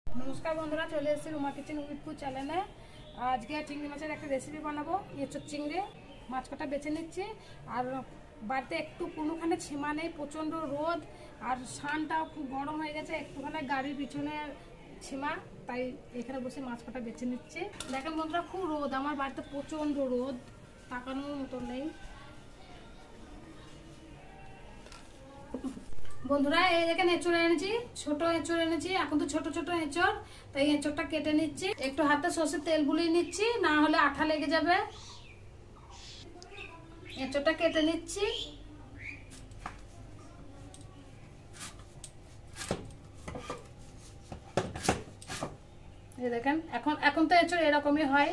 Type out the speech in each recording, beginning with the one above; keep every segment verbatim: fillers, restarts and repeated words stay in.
नमस्कार बंधुरा चले रूमा किचेन उइथ फूड चैनले आज के चिंगड़ी माछेर एक रेसिपि बनाबो। एचोर चिंगड़ी माछ कटा बेचे निচ্ছি और बाड़ीते एकटू कोनोखाने छिमा नेই प्रचंड रोद और सानटाও खूब गरम হয়ে গেছে একটুখানে গাড়ির পিছনে छिमा তাই এখানে বসে মাছ কটা বেছে নিচ্ছি। দেখেন বন্ধুরা খুব রোদ আমার বাড়িতে প্রচন্ড রোদ তাকানোর মতো নেই। বন্ধুরা এই দেখেন এঁচড় এনেছি ছোট এঁচড় এনেছি এখন তো ছোট ছোট এঁচড় তাই এঁচড়টা কেটে নিচ্ছি একটু হাতে সরষের তেল বুলিয়ে নিচ্ছি না হলে আঠা লেগে যাবে। এঁচড়টা কেটে নিচ্ছি এই দেখেন এখন এখন তো এঁচড় এরকমই হয়।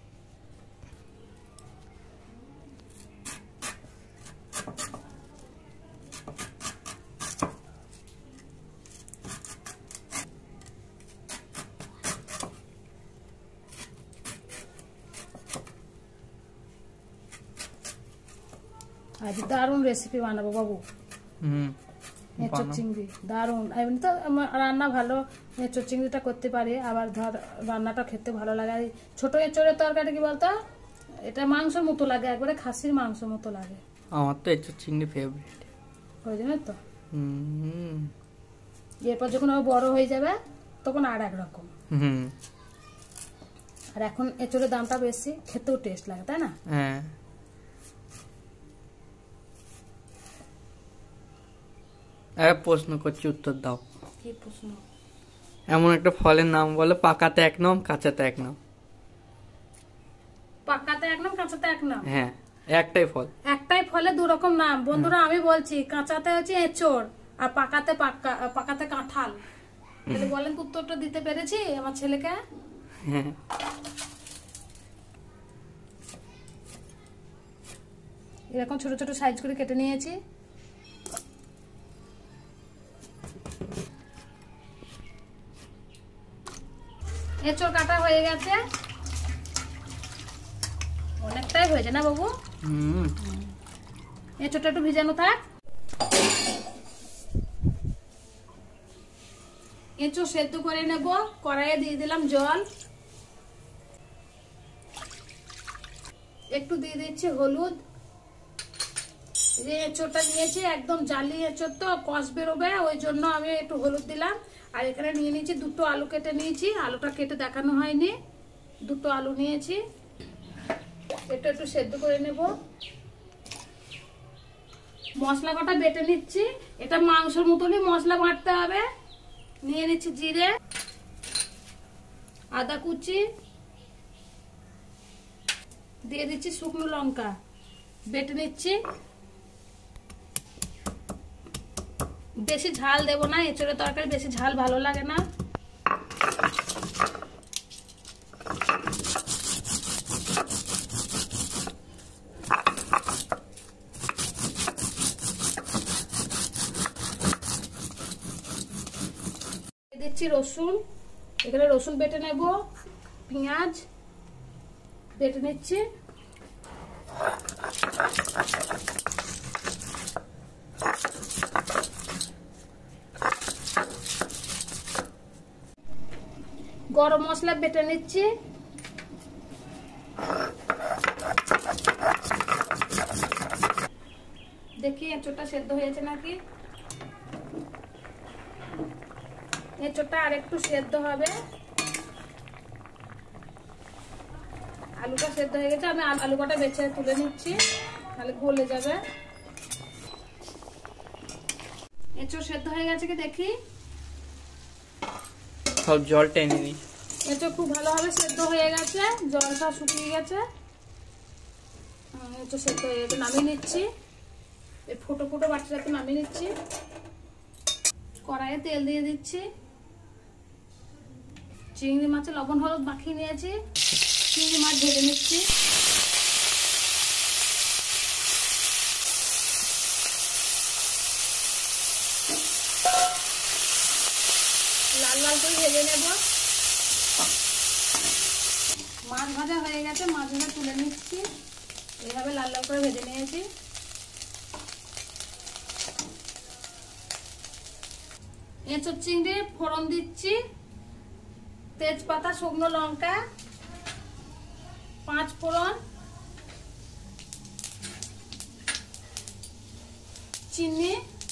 आज दारुण रेसिपि बानाबो बाबू। হুম এঁচড় চিংড়ি দারুণ। এমনি তো রান্না ভালো এঁচড় চিংড়িটা করতে পারি আবার ধর রান্নাটা খেতে ভালো লাগে। ছোট এঁচড়ের তরকারি কি বলতো এটা মাংসের মতো লাগে একবারে খাসির মাংসের মতো লাগে। আমার তো এঁচড় চিংড়ি ফেভারিট ওই জন্য তো। হুম এরপর যখন ও বড় হয়ে যাবে তখন আর এক রকম। হুম আর এখন এঁচড়ের দামটা বেশি খেতেও টেস্ট লাগে তাই না? হ্যাঁ এক প্রশ্ন করছি উত্তর দাও। কি প্রশ্ন? এমন একটা ফলের নাম বলো পাকাতে এক নাম কাঁচাতে এক নাম। পাকাতে এক নাম কাঁচাতে এক নাম? হ্যাঁ একটাই ফল একটাই ফলে দু রকম নাম। বন্ধুরা আমি বলছি কাঁচাতে হচ্ছে এঁচড় আর পাকাতে পাকা পাকাতে কাঁঠাল। তাহলে বলেন উত্তরটা দিতে পেরেছি আমার ছেলেকে? হ্যাঁ এরকম ছোট ছোট সাইজ করে কেটে নিয়েছি। এঁচড় কাটা হয়ে গেছে অনেকটাই হয়েছে না বাবু? হুম এঁচড়টা একটু ভিজানো থাক। এঁচড় সেদ্ধ করে নেব কড়াইয়ে দিয়ে দিলাম জল একটু দিয়ে দিচ্ছি হলুদ। যে এঁচড়টা নিয়েছি একদম জালি এঁচড় তো কষ বেরোবে ওই জন্য আমি একটু হলুদ দিলাম। আর এখানে নিয়ে নিয়েছি দুটো আলু কেটে নিয়েছি আলুটা কেটে দেখানো হয়নি দুটো আলু নিয়েছি এটা একটু সেদ্ধ করে নেব। মশলা কটা বেটে নিচ্ছি এটা মাংসের মতনই মশলা বাটতে হবে। নিয়ে নিচ্ছি জিরে আদা কুচি দিয়ে দিচ্ছি শুকনো লঙ্কা বেটে নিচ্ছি। বেশি ঝাল দেব না এঁচড়ের তরকারি বেশি ঝাল ভালো লাগে না। দিচ্ছি রসুন এখানে রসুন বেটে নেব পেঁয়াজ বেটে নিচ্ছি। গরম মশলা বেটে নিচ্ছি দেখি এঁচড়টা সেদ্ধ হয়েছে নাকি। এঁচড়টা আর একটু সেদ্ধ হবে আলুটা সেদ্ধ হয়ে গেছে আমি আলু কটা বেছে তুলে নিচ্ছি তাহলে গলে যাবে। এঁচড় সেদ্ধ হয়ে গেছে কি দেখি সব জল টেনে নি এঁচড় খুব ভালোভাবে সেদ্ধ হয়ে গেছে জলটা শুকিয়ে গেছে। এঁচড় সেদ্ধ হয়ে গেছে নামিয়ে নিচ্ছি এই ফুটো ফুটো বাটিটাতে নামিয়ে নিচ্ছি। কড়াইয়ে তেল দিয়ে দিচ্ছি চিংড়ি মাছে লবণ হলুদ মাখিয়ে নিয়েছি চিংড়ি মাছ ভেজে নিচ্ছি। লাল লাল করে ভেজে নেব। মাছ ভাজা হয়ে গেছে মাছ ভাজা তুলে নিচ্ছি এইভাবে লাল লাল করে ভেজে নিয়েছি। এঁচোড় চিংড়ি ফোড়ন দিচ্ছি, তেজপাতা, শুকনো লঙ্কা, পাঁচ ফোড়ন, চিনি,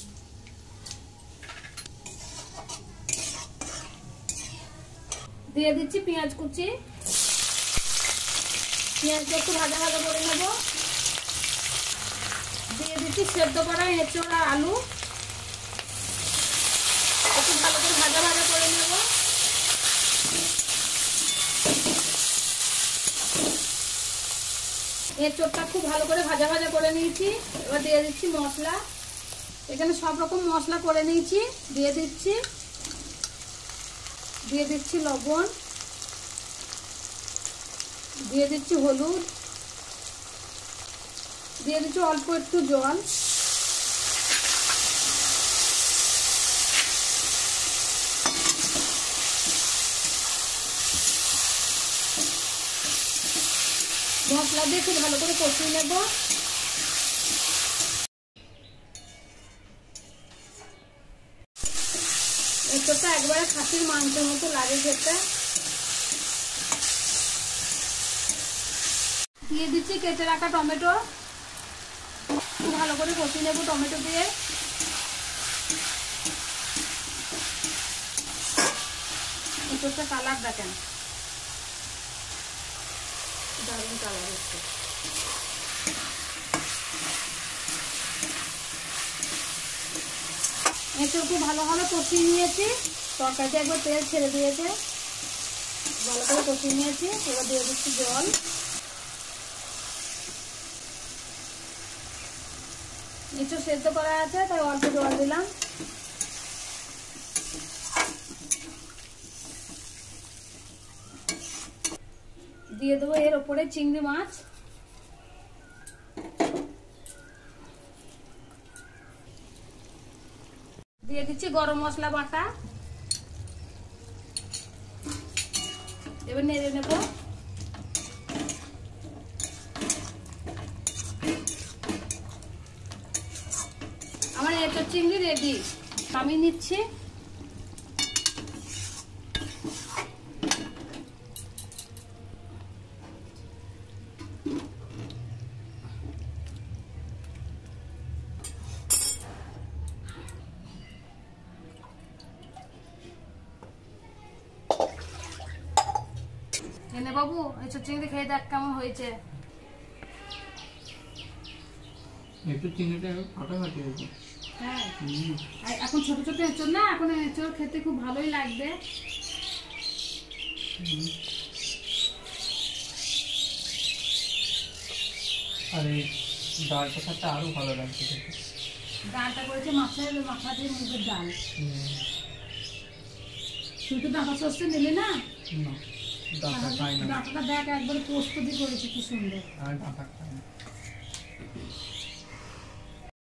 দিয়ে দিচ্ছি পেঁয়াজ কুচি। পেঁয়াজটা একটু ভাজা ভাজা করে নেব। দিয়ে দিচ্ছি সেদ্ধ করা এঁচোড় আর আলু, একটু ভালো করে ভাজা ভাজা করে নেব। এঁচোড়টা খুব ভালো করে ভাজা ভাজা করে নিয়েছি। এবার দিয়ে দিচ্ছি মশলা। এখানে সব রকম মশলা করে নিয়েছি, দিয়ে দিচ্ছি। দিয়ে দিচ্ছি লবণ, দিয়ে দিচ্ছি হলুদ, দিয়ে দিচ্ছি অল্প একটু জল। মশলা দিয়ে খুব ভালো করে কষিয়ে নেব। এঁচোড়টা একবারে খাসির মাংসের মতো লাগে খেতে। দিয়ে দিচ্ছি কেটে রাখা টমেটো, খুব ভালো করে কষিয়ে নেব টমেটো দিয়ে। এঁচোড়টা কালার দেখেন, দারুণ কালার হচ্ছে। এঁচোড় খুব ভালোভাবে কষিয়ে নিয়েছি। তরকারিতে একবার তেল ছেড়ে দিয়েছে, ভালো করে কষিয়ে নিয়েছি। এবার দিয়ে দিচ্ছি জল। এঁচোড় সেদ্ধ করা আছে তাই অল্প জল দিলাম। দিয়ে দেবো এর ওপরে চিংড়ি মাছ। দিয়ে দিচ্ছি গরম মশলা বাটা। এবার নেড়ে নেব। আমার এঁচোড় চিংড়ি রেডি, আমি নিচ্ছি। এনে বাবু এঁচোড় চিংড়ি খেয়ে দেখ কেমন হয়েছে। এঁচোড় চিংড়িটা ফাটাফাটি হয়েছে। হ্যাঁ, এখন ছোট ছোট এঁচোড় না, এখন এঁচোড় খেতে খুব ভালোই লাগবে। আর এই ডালটা সাথে আরো ভালো লাগছে খেতে। ডালটা করেছে মাছের মাথা দিয়ে মুগের ডাল। তুই তো ডাঁটা সর্ষে নিলি না? ডাঁটা খাই না। ডাঁটাটা দেখ একবার পোস্ত দিয়ে করেছে, কি সুন্দর। আর ডাঁটা খাই না।